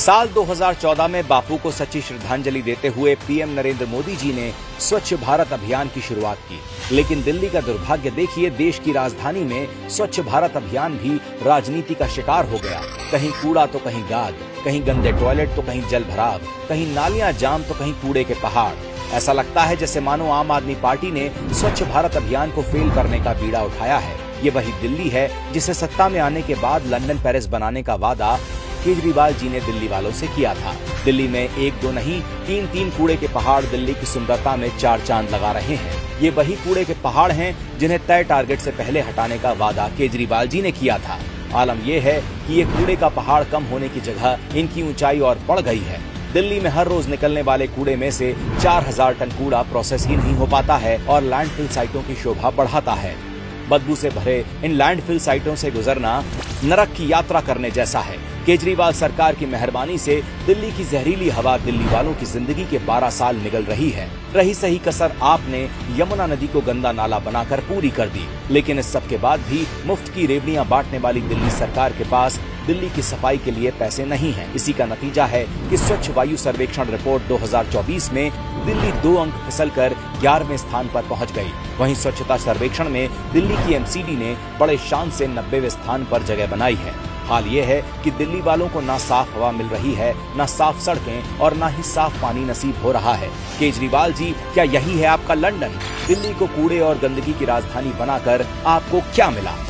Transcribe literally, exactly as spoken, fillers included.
साल दो हज़ार चौदह में बापू को सच्ची श्रद्धांजलि देते हुए पीएम नरेंद्र मोदी जी ने स्वच्छ भारत अभियान की शुरुआत की। लेकिन दिल्ली का दुर्भाग्य देखिए, देश की राजधानी में स्वच्छ भारत अभियान भी राजनीति का शिकार हो गया। कहीं कूड़ा तो कहीं गाद, कहीं गंदे टॉयलेट तो कहीं जल भराव, कहीं नालियां जाम तो कहीं कूड़े के पहाड़। ऐसा लगता है जैसे मानो आम आदमी पार्टी ने स्वच्छ भारत अभियान को फेल करने का बीड़ा उठाया है। ये वही दिल्ली है जिसे सत्ता में आने के बाद लंदन पेरिस बनाने का वादा केजरीवाल जी ने दिल्ली वालों से किया था। दिल्ली में एक दो नहीं तीन तीन कूड़े के पहाड़ दिल्ली की सुंदरता में चार चांद लगा रहे हैं। ये वही कूड़े के पहाड़ हैं जिन्हें तय टारगेट से पहले हटाने का वादा केजरीवाल जी ने किया था। आलम यह है कि ये कूड़े का पहाड़ कम होने की जगह इनकी ऊंचाई और बढ़ गई है। दिल्ली में हर रोज निकलने वाले कूड़े में से चार हजार टन कूड़ा प्रोसेस ही नहीं हो पाता है और लैंडफिल साइटों की शोभा बढ़ाता है। बदबू से भरे इन लैंडफिल साइटों से गुजरना नरक की यात्रा करने जैसा है। केजरीवाल सरकार की मेहरबानी से दिल्ली की जहरीली हवा दिल्ली वालों की जिंदगी के बारह साल निगल रही है। रही सही कसर आपने यमुना नदी को गंदा नाला बनाकर पूरी कर दी। लेकिन इस सब के बाद भी मुफ्त की रेवड़ियां बांटने वाली दिल्ली सरकार के पास दिल्ली की सफाई के लिए पैसे नहीं हैं। इसी का नतीजा है कि स्वच्छ वायु सर्वेक्षण रिपोर्ट दो हज़ार चौबीस में दिल्ली दो अंक फिसलकर ग्यारहवें स्थान पर पहुंच गई। वहीं स्वच्छता सर्वेक्षण में दिल्ली की एमसीडी ने बड़े शान से नब्बेवें स्थान पर जगह बनाई है। हाल ये है कि दिल्ली वालों को ना साफ हवा मिल रही है, ना साफ सड़कें और ना ही साफ पानी नसीब हो रहा है। केजरीवाल जी, क्या यही है आपका लंदन? दिल्ली को कूड़े और गंदगी की राजधानी बनाकर आपको क्या मिला?